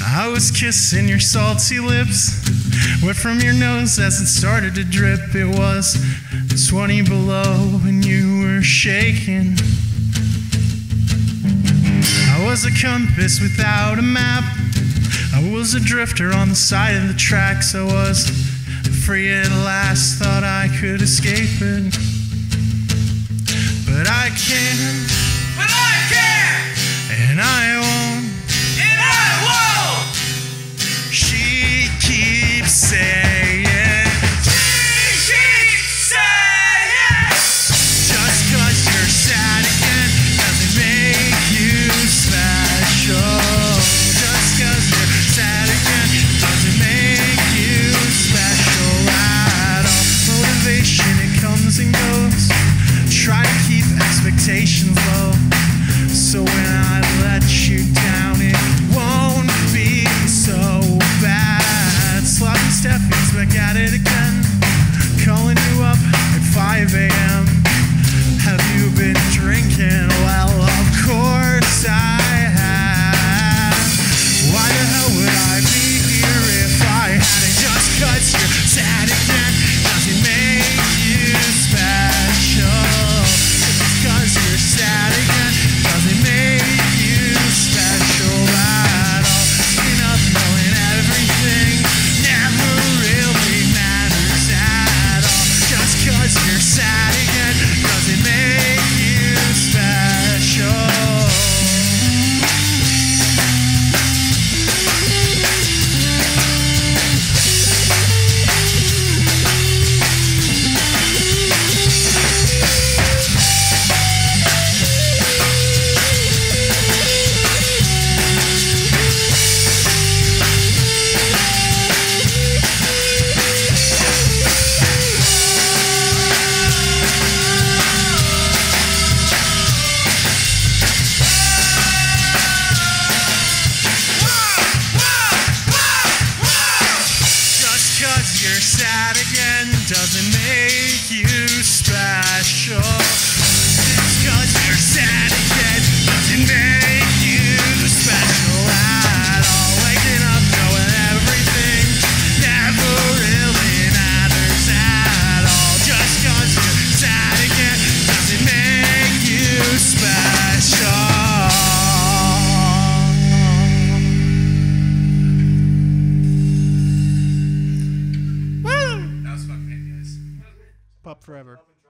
I was kissing your salty lips, wet from your nose as it started to drip. It was 20 below and you were shaking. I was a compass without a map. I was a drifter on the side of the tracks. I was free at last, thought I could escape it. But I can't. But I can't. And I won't. And I won't. She keeps saying. She keeps saying. Just 'cause you're sad again doesn't make you special. Just 'cause you're sad again doesn't make you special at all. Motivation, it comes and goes. Try to keep expectations low, so when I let you down it won't be so bad. Sloppy Steffi's back at it again, calling you up at 5 a.m. Have you been drinking? Well, of course I have. Why the hell would I be here if I hadn't? Just 'cause you're sad again doesn't make you special. Just 'cause you're sad again doesn't make you special at all. Waking up knowing everything never really matters at all. Just 'cause you're sad again doesn't make you special. You're sad again doesn't make you special. Just 'cause you're sad again doesn't make you special at all. Waking up knowing everything never really matters at all. Just 'cause you're sad again doesn't make you special. PUP forever.